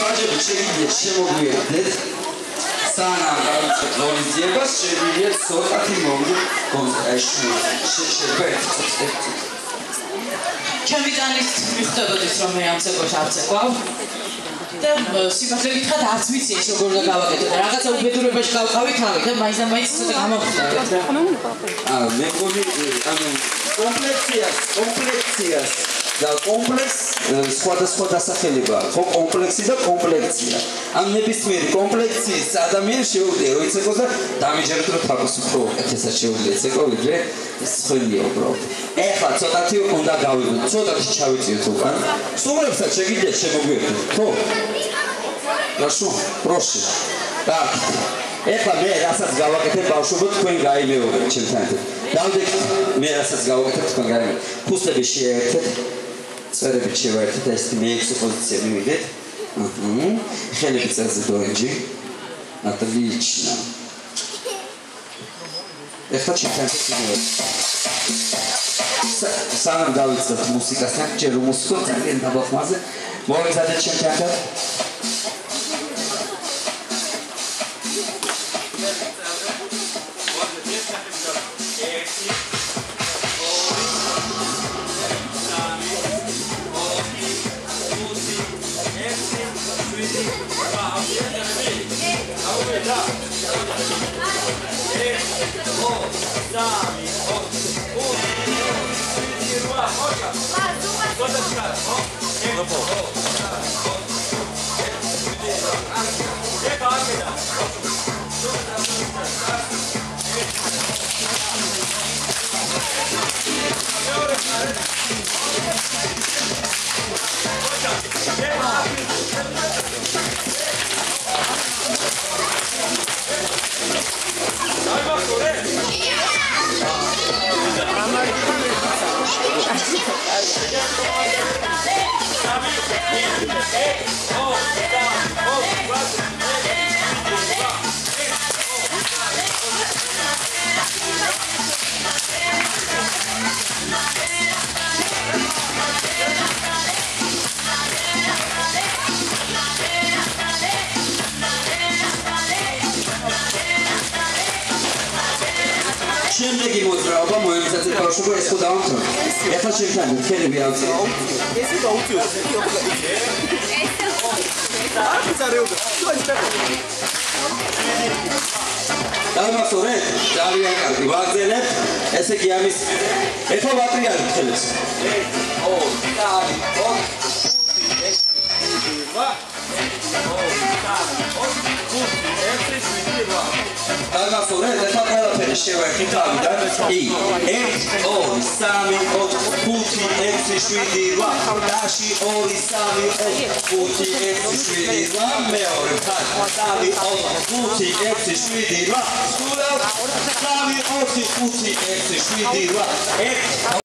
ხარჯები შეგიძლიათ შემოგვიერთდეთ სანამ გავიცეთ ღონისძიებას შეგიძლიათ ცოტათი ჩემი ტანის მიხვდებოდით რომ მე ამ ცეკვას არ ცეკვავ და სიმართლე გითხრათ არც ვიცი ეს როგორ უნდა გავაკეთო და რაღაცა უბედურებაში გავყავი თავი და მაინც და მაინც ცოტა გამოვხდებით რა მე მგონი ანუ კომპლექციას და კომპლექს სხვადასხვა დასახელება ხო კომპლექსი და კომპლექცია ან ნებისმიერი კომპლექციის ადამიანს შეუძლია რომ იცეკოს და დამიჯეროთ რომ თავს უფრო ეთესაც შეუძლია იცეკო ვიდრე სხვენია უბრალოდ ეხლა ცოტათი უნდა გავიგოთ ცოტათი ჩავიწიოთ უკან სტუმრებსაც შეგიძლიათ შემოგვიერთდეთ ხო რაშო პროში და ეხლა მე რასაც გავაკეთებ ბავშვებო თქვენ გაიმეორეთ ჩემთან ერთად დავდექით მე რასაც გავაკეთებ თქვენ გაიმეორეთ ფუსტები შეერთეთ წერებით შევაერთეთ ეს მეექვსე პოზიცია მივიდეთ ხელები წერზე დორენჯი отлично ეხლა ჩემთან ერთად სანამ დავიწყებთ მუსიკასთან ჯერ მუსიკო ძალიან დაბახმაზე მოგეზადეთ ჩემთან ერთად შემდეგი მოძრაობა მოემზადეთ ბავშვებო ეს ხო დავამთავრე ეხლა შევთან ხელები ავწიოთ ესე გაუწიოთ დავამთავრეთ ძალიან კარგი ვაგზელებთ ესე იგი ამის ეხლა ვატრიალებ ხელებს 2 3 4 5 6 7 8 9 10 ყველაფერი შევერთით თავიდან კი 1 2 3 4 5 6 7 8 დაში 2 3 4 5 6 7 8 მეორე ხაზი 3 4 5 6 7 8 სულ 3 4 5 6 7 8 1